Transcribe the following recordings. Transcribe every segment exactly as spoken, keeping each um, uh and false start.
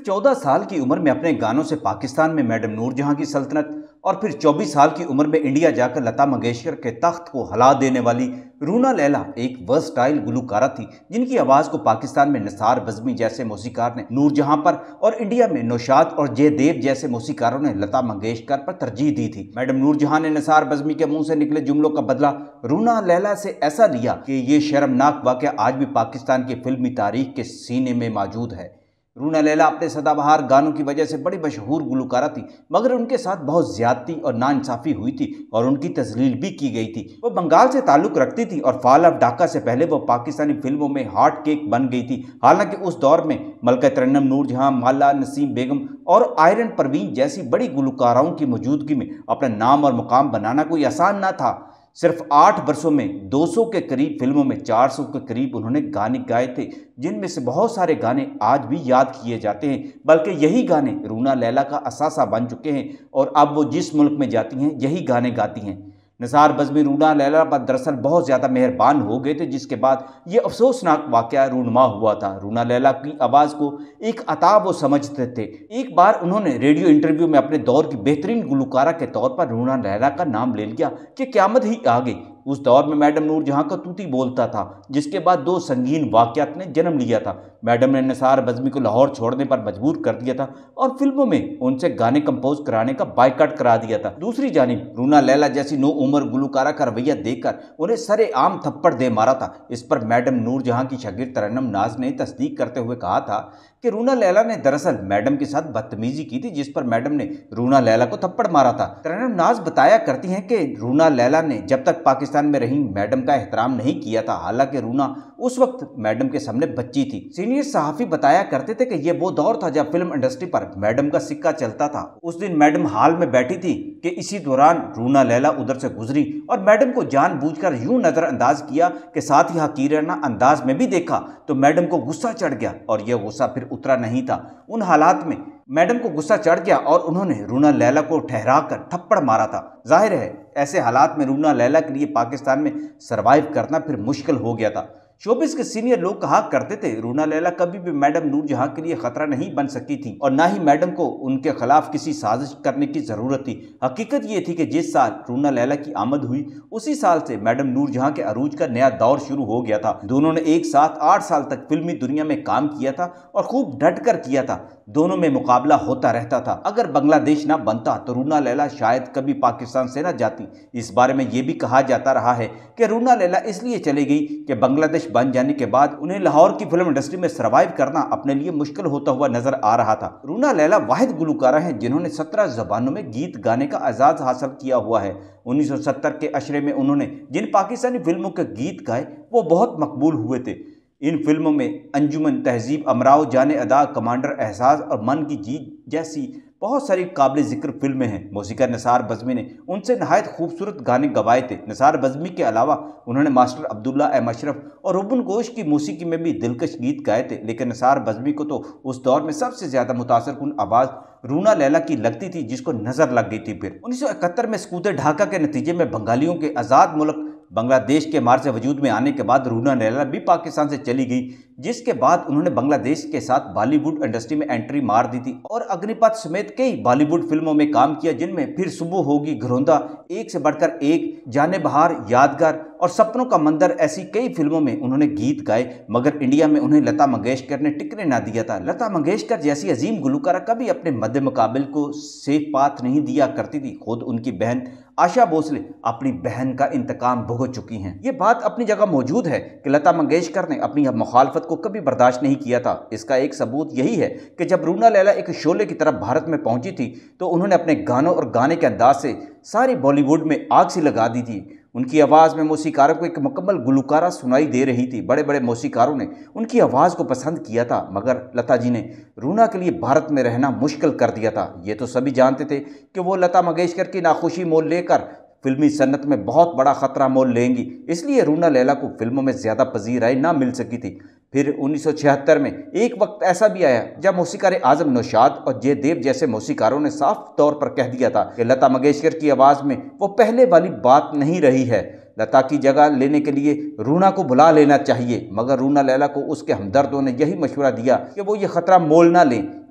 चौदह साल की उम्र में अपने गानों से पाकिस्तान में मैडम नूरजहां की सल्तनत और फिर चौबीस साल की उम्र में इंडिया जाकर लता मंगेशकर के तख्त को हिला देने वाली रूना लैला एक वर्सटाइल गुलकारा थी, जिनकी आवाज़ को पाकिस्तान में निसार बज़मी जैसे मौसीकार ने नूरजहां पर और इंडिया में नौशाद और जयदेव जैसे मौसीकारों ने लता मंगेशकर पर तरजीह दी थी। मैडम नूरजहां ने निसार बज़मी के मुंह से निकले जुमलों का बदला रूना लैला से ऐसा लिया कि ये शर्मनाक वाक़या आज भी पाकिस्तान की फिल्मी तारीख के सीने में मौजूद है। रूना लैला अपने सदाबहार गानों की वजह से बड़ी मशहूर गुलकारा थी, मगर उनके साथ बहुत ज्यादती और नाइंसाफ़ी हुई थी और उनकी तजलील भी की गई थी। वो बंगाल से ताल्लुक़ रखती थी और फॉल ऑफ ढाका से पहले वो पाकिस्तानी फिल्मों में हॉट केक बन गई थी। हालांकि उस दौर में मलका तरन्नुम नूरजहां, माला नसीम बेगम और आयरन परवीन जैसी बड़ी गुलकाराओं की मौजूदगी में अपना नाम और मुकाम बनाना कोई आसान ना था। सिर्फ आठ वर्षों में दो सौ के करीब फिल्मों में चार सौ के करीब उन्होंने गाने गाए थे, जिनमें से बहुत सारे गाने आज भी याद किए जाते हैं। बल्कि यही गाने रूना लैला का असासा बन चुके हैं और अब वो जिस मुल्क में जाती हैं यही गाने गाती हैं। निसार बज़मी रूना लैला पर दरअसल बहुत ज़्यादा मेहरबान हो गए थे, जिसके बाद ये अफसोसनाक वाक़या रूनुमा हुआ था। रूना लैला की आवाज़ को एक अता वो समझते थे। एक बार उन्होंने रेडियो इंटरव्यू में अपने दौर की बेहतरीन गुलकारा के तौर पर रूना लैला का नाम ले लिया कि क़यामत ही आ गई। उस दौर में मैडम नूरजहां का तूती बोलता था, जिसके बाद दो संगीन वाक़यात ने जन्म लिया था। मैडम ने निसार बज़मी को लाहौर छोड़ने पर मजबूर कर दिया था और फिल्मों में उनसे गाने कंपोज कराने का बायकॉट करा दिया था। दूसरी जानिब रूना लैला जैसी नो उम्र गुलकारा का रवैया देखकर उन्हें सरेआम थप्पड़ दे मारा था। इस पर मैडम नूरजहां की शागिर्द तरन्नुम नाज ने तस्दीक करते हुए कहा था कि रूना लैला ने दरअसल मैडम के साथ बदतमीजी की थी, जिस पर मैडम ने रूना लैला को थप्पड़ मारा था। तरन्नुम नाज बताया करती हैं कि रूना लैला ने जब तक पाकिस्तान में रही मैडम का एहतराम नहीं किया था। हालांकि रूना उस वक्त मैडम के सामने बच्ची थी। सीनियर सहाफ़ी बताया करते थे कि यह वो दौर था जब फिल्म इंडस्ट्री पर मैडम का सिक्का चलता था। उस दिन मैडम हॉल में बैठी थी कि इसी दौरान रूना लैला उधर से गुजरी और मैडम को जानबूझकर यूं नजरअंदाज किया कि साथ ही हकीराना अंदाज में भी देखा तो मैडम को गुस्सा चढ़ गया और यह गुस्सा फिर उतरा नहीं था। उन हालात में मैडम को गुस्सा चढ़ गया और उन्होंने रूना लैला को ठहरा कर थप्पड़ मारा था। जाहिर है ऐसे हालात में रूना लैला के लिए पाकिस्तान में सरवाइव करना फिर मुश्किल हो गया था। शोबिस के सीनियर लोग कहा करते थे रूना लैला कभी भी मैडम नूरजहां के लिए खतरा नहीं बन सकती थी और ना ही मैडम को उनके खिलाफ किसी साजिश करने की जरूरत थी। हकीकत ये थी कि जिस साल रूना लैला की आमद हुई उसी साल से मैडम नूरजहां के अरूज का नया दौर शुरू हो गया था। दोनों ने एक साथ आठ साल तक फिल्मी दुनिया में काम किया था और खूब डट कर किया था। दोनों में मुकाबला होता रहता था। अगर बांग्लादेश ना बनता तो रूना लैला शायद कभी पाकिस्तान से ना जाती। इस बारे में यह भी कहा जाता रहा है कि रूना लैला इसलिए चली गई कि बांग्लादेश बन जाने के बाद उन्हें लाहौर की फिल्म इंडस्ट्री में सरवाइव करना अपने लिए मुश्किल होता हुआ नजर आ रहा था। रूना लैला वाहिद गुलकारा हैं जिन्होंने सत्रह जबानों में गीत गाने का एजाज हासिल किया हुआ है। उन्नीस सौ सत्तर के अशरे में उन्होंने जिन पाकिस्तानी फिल्मों के गीत गाए वो बहुत मकबूल हुए थे। इन फिल्मों में अंजुमन, तहजीब, अमराव, जाने अदा, कमांडर, एहसास और मन की जीत जैसी बहुत सारी काबिल जिक्र फिल्में हैं। मौसीकार निसार बज़मी ने उनसे नहायत खूबसूरत गाने गवाए थे। निसार बज़मी के अलावा उन्होंने मास्टर अब्दुल्ला एम अशरफ और रुबन गोश की मौसीकी में भी दिलकश गीत गाए थे। लेकिन निसार बज़मी को तो उस दौर में सबसे ज़्यादा मुतासरकुन आवाज़ रूना लैला की लगती थी, जिसको नज़र लग गई थी। फिर उन्नीस सौ इकहत्तर में सकूत ढाका के नतीजे में बंगालियों के आज़ाद मुल्क बांग्लादेश के मार्च से वजूद में आने के बाद रूना लैला भी पाकिस्तान से चली गई, जिसके बाद उन्होंने बांग्लादेश के साथ बॉलीवुड इंडस्ट्री में एंट्री मार दी थी और अग्निपथ समेत कई बॉलीवुड फिल्मों में काम किया, जिनमें फिर सुबह होगी, घरौंदा, एक से बढ़कर एक, जाने बहार, यादगार और सपनों का मंदिर ऐसी कई फिल्मों में उन्होंने गीत गाए। मगर इंडिया में उन्हें लता मंगेशकर ने टिकने ना दिया था। लता मंगेशकर जैसी अजीम गुलकारा कभी अपने मद्दे मुकाबिल को सेफ पाथ नहीं दिया करती थी। खुद उनकी बहन आशा भोसले अपनी बहन का इंतकाम भुगत चुकी हैं। ये बात अपनी जगह मौजूद है कि लता मंगेशकर ने अपनी मुखालफत को कभी बर्दाश्त नहीं किया था। इसका एक सबूत यही है कि जब रूना लैला एक शोले की तरफ भारत में पहुंची थी तो उन्होंने अपने गानों और गाने के अंदाज से सारी बॉलीवुड में आग सी लगा दी थी। उनकी आवाज़ में मौसीकारों को एक मुकम्मल गुलकारा सुनाई दे रही थी। बड़े बड़े मौसीकारों ने उनकी आवाज़ को पसंद किया था, मगर लता जी ने रूना के लिए भारत में रहना मुश्किल कर दिया था। ये तो सभी जानते थे कि वो लता मंगेशकर की नाखुशी मोल लेकर फिल्मी सन्नत में बहुत बड़ा ख़तरा मोल लेंगी, इसलिए रूना लैला को फिल्मों में ज़्यादा पजीराई ना मिल सकी थी। फिर उन्नीस सौ छिहत्तर में एक वक्त ऐसा भी आया जब मौसीकार आज़म नौशाद और जयदेव जैसे मौसीकारों ने साफ तौर पर कह दिया था कि लता मंगेशकर की आवाज़ में वो पहले वाली बात नहीं रही है। लता की जगह लेने के लिए रूना को बुला लेना चाहिए, मगर रूना लैला को उसके हमदर्दों ने यही मशवरा दिया कि वो ये ख़तरा मोल ना लें,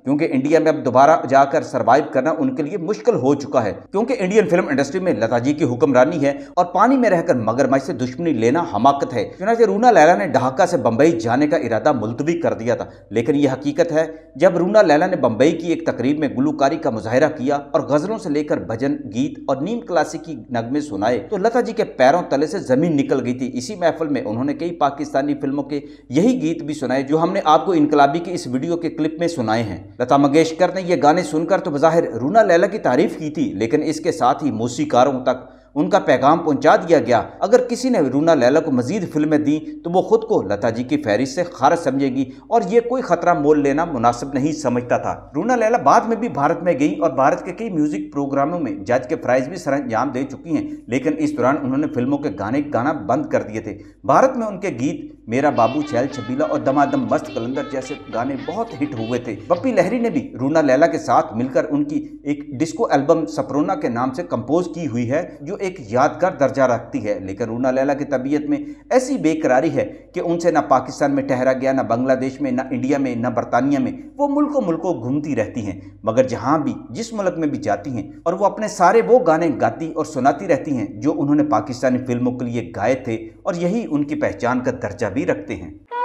क्योंकि इंडिया में अब दोबारा जाकर सर्वाइव करना उनके लिए मुश्किल हो चुका है, क्योंकि इंडियन फिल्म इंडस्ट्री में लता जी की हुक्मरानी है और पानी में रहकर मगरमच्छ से दुश्मनी लेना हमाकत है। चुनांचे रूना लैला ने ढाका से बंबई जाने का इरादा मुलतवी कर दिया था, लेकिन यह हकीकत है जब रूना लैला ने बंबई की एक तकरीब में गुलकारी का मुजाहिरा किया और गजलों से लेकर भजन गीत और नीम क्लासिकी नगमे सुनाए तो लता जी के पैरों तले से जमीन निकल गई थी। इसी महफिल में उन्होंने कई पाकिस्तानी फिल्मों के यही गीत भी सुनाए जो हमने आपको इनकलाबी के इस वीडियो के क्लिप में सुनाए हैं। लता मंगेशकर ने ये गाने सुनकर तो बज़ाहिर रूना लैला की तारीफ की थी, लेकिन इसके साथ ही मौसीकारों तक उनका पैगाम पहुंचा दिया गया। अगर किसी ने रूना लैला को मजीद फिल्में दी तो वो खुद को लता जी की फहरिस्त से खारिज समझेगी और ये कोई खतरा मोल लेना मुनासिब नहीं समझता था। रूना लैला बाद में भी भारत में गई और भारत के कई म्यूजिक प्रोग्रामों में जज के प्राइज भी सरंजाम दे चुकी हैं, लेकिन इस दौरान उन्होंने फिल्मों के गाने गाना बंद कर दिए थे। भारत में उनके गीत मेरा बाबू छैल छबीला और दमादम मस्त कलंदर जैसे गाने बहुत हिट हुए थे। पप्पी लहरी ने भी रूना लैला के साथ मिलकर उनकी एक डिस्को एल्बम सपरोना के नाम से कंपोज की हुई है जो एक यादगार दर्जा रखती है। लेकिन रूना लैला की तबीयत में ऐसी बेकरारी है कि उनसे ना पाकिस्तान में ठहरा गया, ना बांग्लादेश में, ना इंडिया में, ना बरतानिया में। वो मुल्कों मुल्कों घूमती रहती हैं, मगर जहां भी जिस मुल्क में भी जाती हैं और वो अपने सारे वो गाने गाती और सुनाती रहती हैं जो उन्होंने पाकिस्तानी फिल्मों के लिए गाए थे और यही उनकी पहचान का दर्जा भी रखते हैं।